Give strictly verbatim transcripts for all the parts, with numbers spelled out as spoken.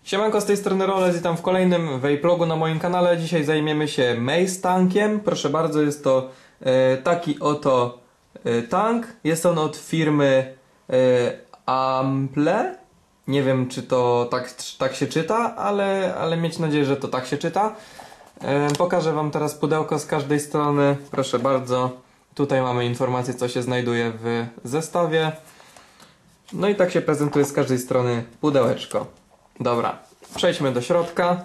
Siemanko, z tej strony Roles, witam w kolejnym Vaplogu na moim kanale. Dzisiaj zajmiemy się Mace tankiem. Proszę bardzo, jest to e, taki oto e, tank. Jest on od firmy e, Ample. Nie wiem, czy to tak, tak się czyta, ale, ale mieć nadzieję, że to tak się czyta. E, pokażę wam teraz pudełko z każdej strony. Proszę bardzo. Tutaj mamy informację, co się znajduje w zestawie. No i tak się prezentuje z każdej strony pudełeczko. Dobra, przejdźmy do środka.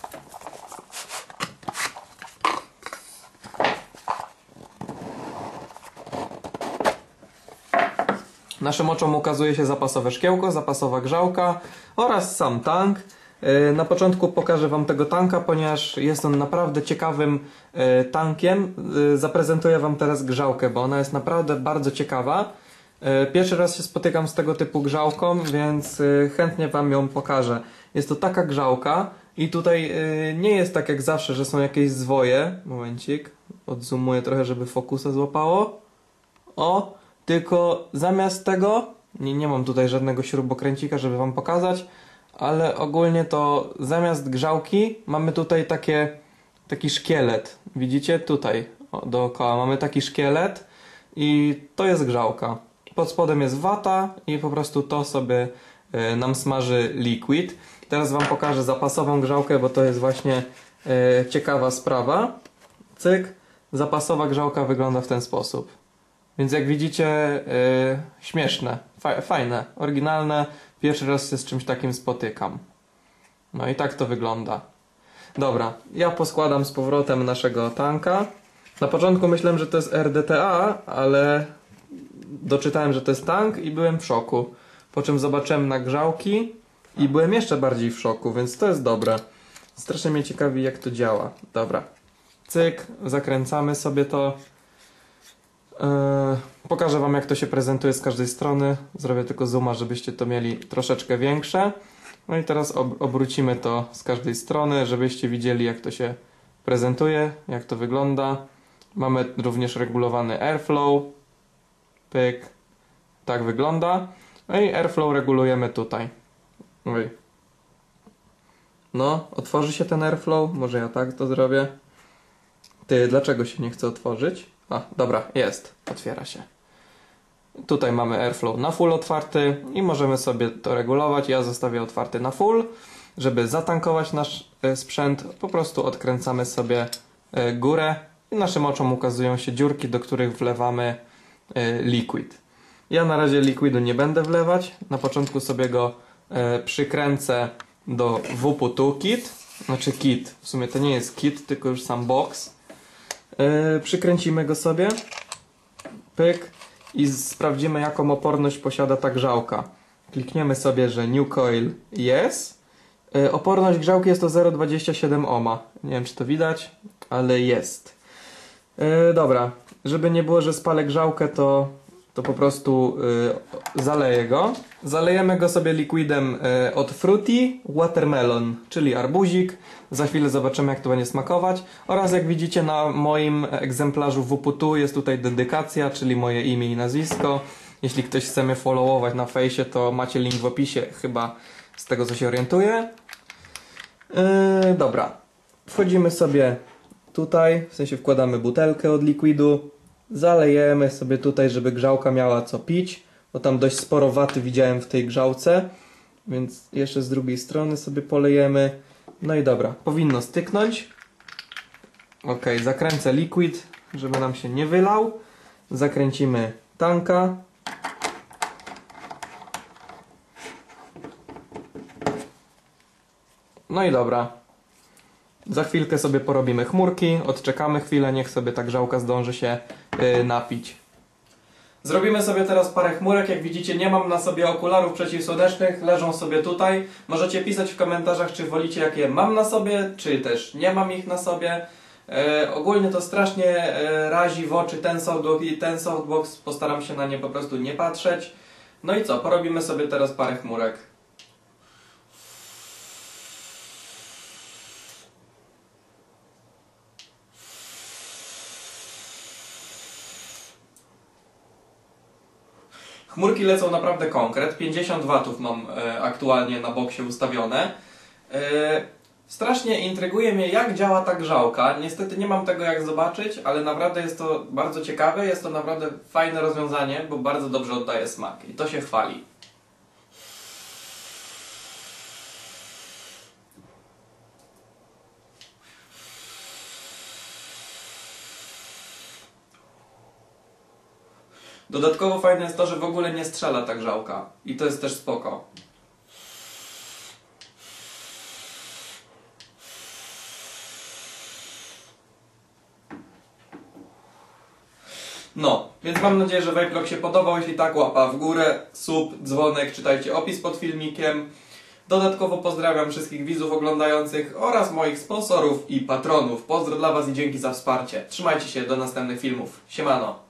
Naszym oczom ukazuje się zapasowe szkiełko, zapasowa grzałka oraz sam tank. Na początku pokażę wam tego tanka, ponieważ jest on naprawdę ciekawym tankiem. Zaprezentuję wam teraz grzałkę, bo ona jest naprawdę bardzo ciekawa. Pierwszy raz się spotykam z tego typu grzałką, więc chętnie wam ją pokażę. Jest to taka grzałka i tutaj nie jest tak jak zawsze, że są jakieś zwoje. Momencik, odzoomuję trochę, żeby fokusa złapało. O, tylko zamiast tego, nie, nie mam tutaj żadnego śrubokręcika, żeby wam pokazać, ale ogólnie to zamiast grzałki mamy tutaj takie, taki szkielet. Widzicie? Tutaj o, dookoła mamy taki szkielet i to jest grzałka. Pod spodem jest wata i po prostu to sobie y, nam smaży liquid. Teraz wam pokażę zapasową grzałkę, bo to jest właśnie y, ciekawa sprawa. Cyk. Zapasowa grzałka wygląda w ten sposób. Więc jak widzicie, y, śmieszne, fa fajne, oryginalne. Pierwszy raz się z czymś takim spotykam. No i tak to wygląda. Dobra, ja poskładam z powrotem naszego tanka. Na początku myślałem, że to jest R D T A, ale doczytałem, że to jest tank i byłem w szoku. Po czym zobaczyłem nagrzałki i byłem jeszcze bardziej w szoku, więc to jest dobre. Strasznie mnie ciekawi, jak to działa. Dobra. Cyk, zakręcamy sobie to. Yy, pokażę wam, jak to się prezentuje z każdej strony. Zrobię tylko zooma, żebyście to mieli troszeczkę większe. No i teraz ob obrócimy to z każdej strony, żebyście widzieli, jak to się prezentuje, jak to wygląda. Mamy również regulowany airflow. Pyk. Tak wygląda. No i airflow regulujemy tutaj. Oj. No, otworzy się ten airflow. Może ja tak to zrobię. Ty, dlaczego się nie chce otworzyć? A, dobra, jest. Otwiera się. Tutaj mamy airflow na full otwarty i możemy sobie to regulować. Ja zostawię otwarty na full. Żeby zatankować nasz e, sprzęt, po prostu odkręcamy sobie e, górę i naszym oczom ukazują się dziurki, do których wlewamy e, liquid. Ja na razie likwidu nie będę wlewać. Na początku sobie go e, przykręcę do W P two kit. Znaczy kit. W sumie to nie jest kit, tylko już sam box. E, przykręcimy go sobie. Pyk. I sprawdzimy, jaką oporność posiada ta grzałka. Klikniemy sobie, że New Coil Yes. E, oporność grzałki jest to zero przecinek dwadzieścia siedem ohma. Nie wiem, czy to widać, ale jest. E, dobra. Żeby nie było, że spalę grzałkę, to to po prostu y, zaleję go. Zalejemy go sobie liquidem y, od Fruity Watermelon, czyli arbuzik. Za chwilę zobaczymy, jak to będzie smakować. Oraz jak widzicie, na moim egzemplarzu W P two jest tutaj dedykacja, czyli moje imię i nazwisko. Jeśli ktoś chce mnie followować na fejsie, to macie link w opisie, chyba z tego, co się orientuję. Yy, dobra. Wchodzimy sobie tutaj, w sensie wkładamy butelkę od likwidu. Zalejemy sobie tutaj, żeby grzałka miała co pić, bo tam dość sporo waty widziałem w tej grzałce, więc jeszcze z drugiej strony sobie polejemy. No i dobra, powinno styknąć. Ok, zakręcę liquid, żeby nam się nie wylał. Zakręcimy tanka. No i dobra. Za chwilkę sobie porobimy chmurki, odczekamy chwilę, niech sobie ta grzałka zdąży się yy, napić. Zrobimy sobie teraz parę chmurek. Jak widzicie, nie mam na sobie okularów przeciwsłonecznych, leżą sobie tutaj. Możecie pisać w komentarzach, czy wolicie, jakie mam na sobie, czy też nie mam ich na sobie. Yy, ogólnie to strasznie yy, razi w oczy ten softbox i ten softbox. Postaram się na nie po prostu nie patrzeć. No i co, porobimy sobie teraz parę chmurek. Chmurki lecą naprawdę konkret. pięćdziesiąt watów mam e, aktualnie na boksie ustawione. Yy, strasznie intryguje mnie, jak działa ta grzałka. Niestety nie mam tego jak zobaczyć, ale naprawdę jest to bardzo ciekawe. Jest to naprawdę fajne rozwiązanie, bo bardzo dobrze oddaje smak i to się chwali. Dodatkowo fajne jest to, że w ogóle nie strzela ta grzałka. I to jest też spoko. No, więc mam nadzieję, że Vape Lock się podobał. Jeśli tak, łapa w górę, sub, dzwonek, czytajcie opis pod filmikiem. Dodatkowo pozdrawiam wszystkich widzów oglądających oraz moich sponsorów i patronów. Pozdro dla Was i dzięki za wsparcie. Trzymajcie się, do następnych filmów. Siemano!